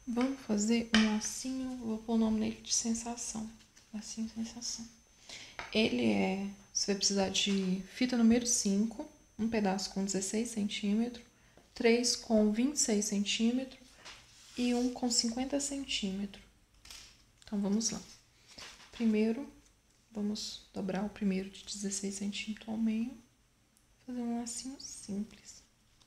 Vamos fazer um lacinho, vou pôr o nome dele de sensação. Lacinho sensação. Você vai precisar de fita número 5, um pedaço com 16 centímetros, 3 com 26 centímetros e um com 50 centímetros. Então, vamos lá. Primeiro, vamos dobrar o primeiro de 16 centímetros ao meio, fazer um lacinho simples.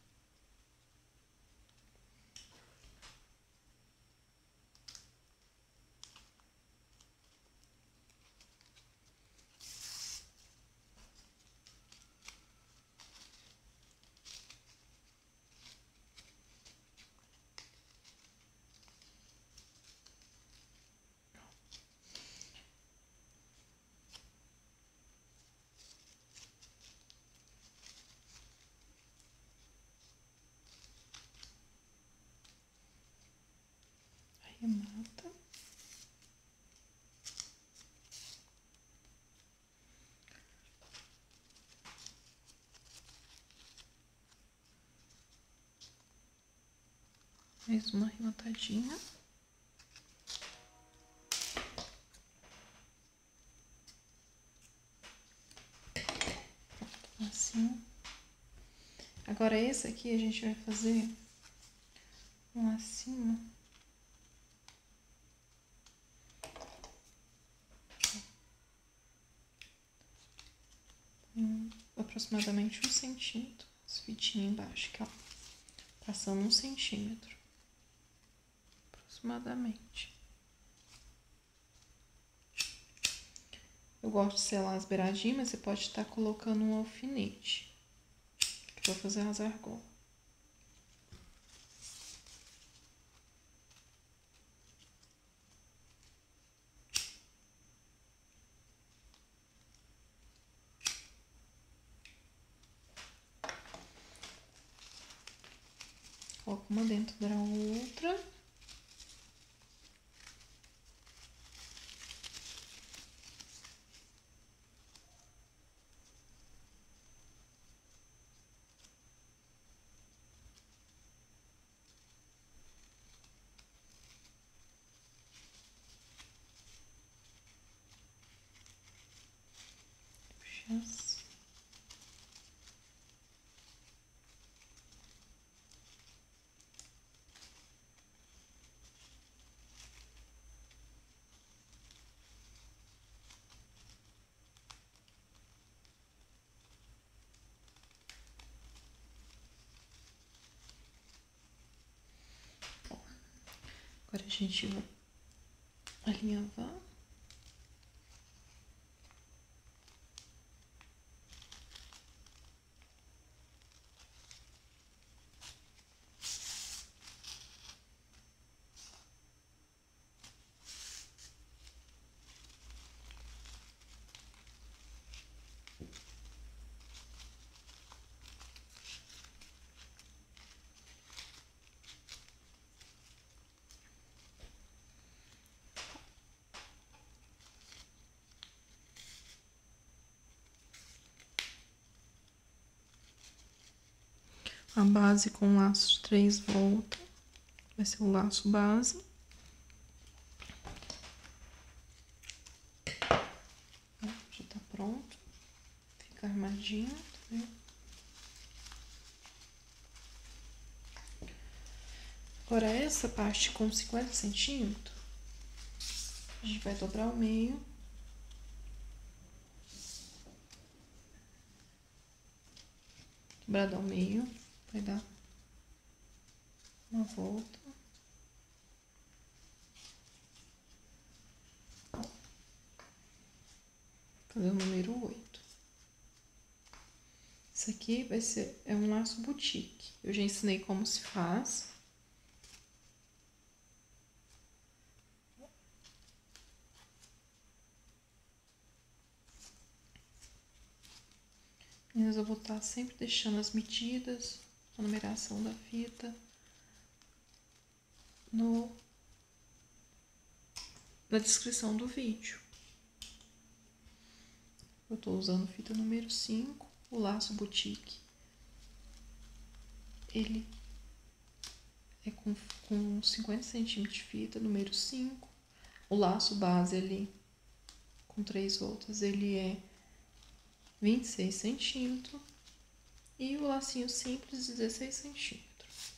Arremata. Mais uma arrematadinha. Assim. Agora, esse aqui a gente vai fazer um acima. Aproximadamente 1 centímetro. As fitinhas embaixo aqui, ó. Passando 1 centímetro. Aproximadamente. Eu gosto de selar as beiradinhas, mas você pode estar colocando um alfinete. Que eu vou fazer as argolas. Coloco uma dentro da outra. Puxa assim. Agora a gente vai alinhavar. A base com laço de 3 voltas. Vai ser o laço base. Já tá pronto. Fica armadinho, tá vendo? Agora, essa parte com 50 centímetros, a gente vai dobrar o meio. Dobrado ao meio, vai dar uma volta. Fazer o número 8. Isso aqui vai ser um laço boutique. Eu já ensinei como se faz. Mas eu vou estar sempre deixando as medidas, a numeração da fita na descrição do vídeo. Eu tô usando fita número 5, o laço boutique. Ele é com 50 centímetros de fita, número 5. O laço base ali, com 3 voltas, ele é 26 centímetros. E o lacinho simples, 16 centímetros.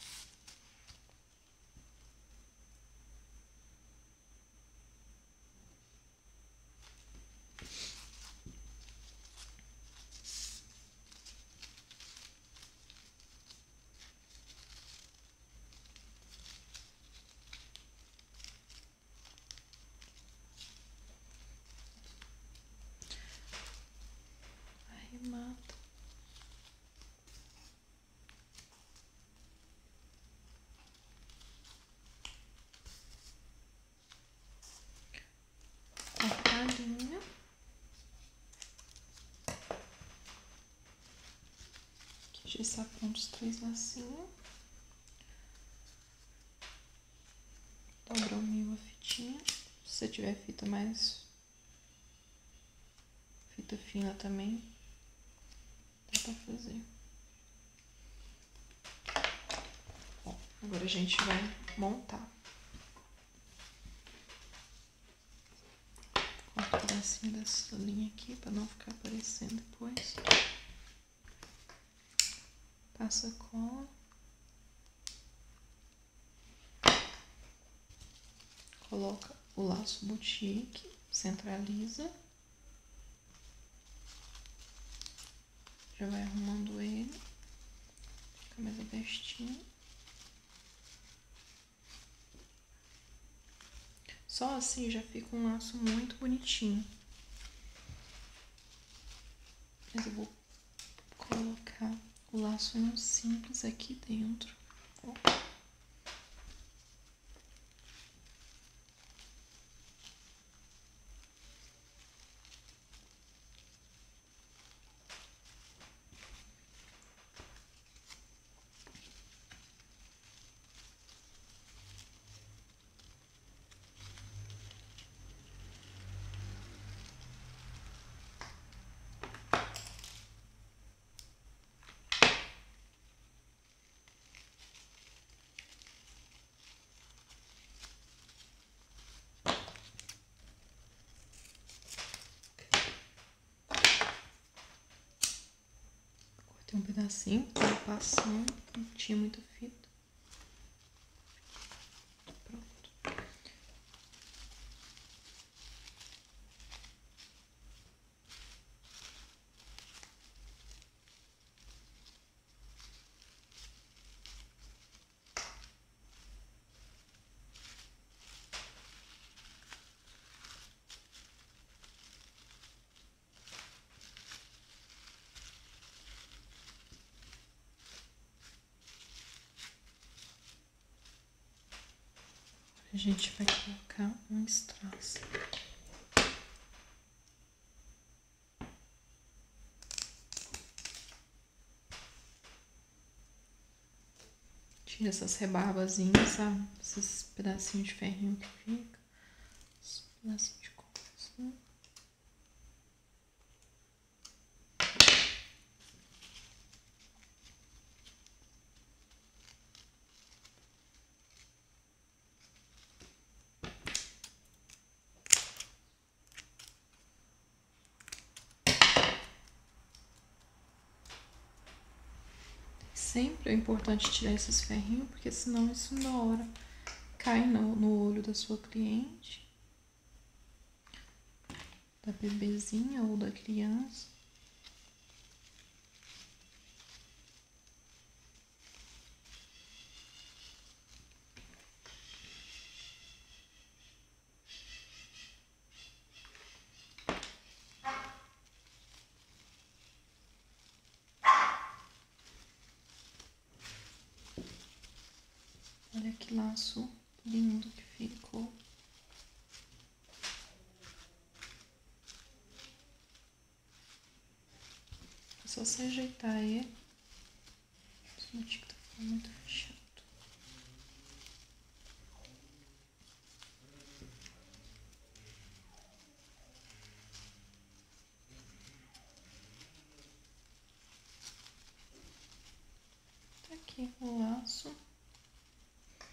Arremata. Corta a linha. Aqui já está pronto os 3 lacinhos. Dobra ao meio a fitinha. Se você tiver fita fina também, dá pra fazer. Ó, agora a gente vai montar. Corta um pedacinho dessa linha aqui pra não ficar aparecendo depois. Passa a cola. Coloca o laço boutique, centraliza. Já vai arrumando ele. Fica mais abertinho. Só assim já fica um laço muito bonitinho. Mas eu vou colocar o laço simples aqui dentro. Ó. Cortei um pedacinho, tô passando, não tinha muita fita. Pronto. A gente vai colocar um strass. Tira essas rebarbazinhas, sabe? Esses pedacinhos de ferrinho que fica. Esses pedacinhos de coisa, assim. Sempre é importante tirar esses ferrinhos, porque senão isso na hora cai no olho da sua cliente, da bebezinha ou da criança. Olha que laço lindo que ficou. É só você ajeitar ele. Esse motivo tá ficando muito fechado. Tá aqui o laço.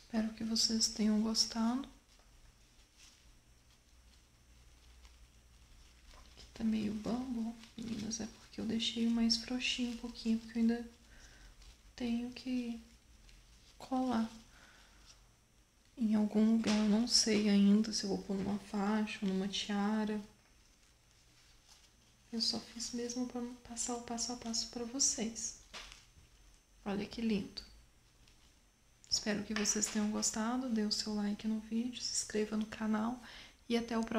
Espero que vocês tenham gostado. Aqui tá meio bambo, meninas, é porque eu deixei mais frouxinho um pouquinho, porque eu ainda tenho que colar em algum lugar. Eu não sei ainda se eu vou pôr numa faixa ou numa tiara. Eu só fiz mesmo para passar o passo a passo para vocês. Olha que lindo. Espero que vocês tenham gostado. Dê o seu like no vídeo, se inscreva no canal e até o próximo.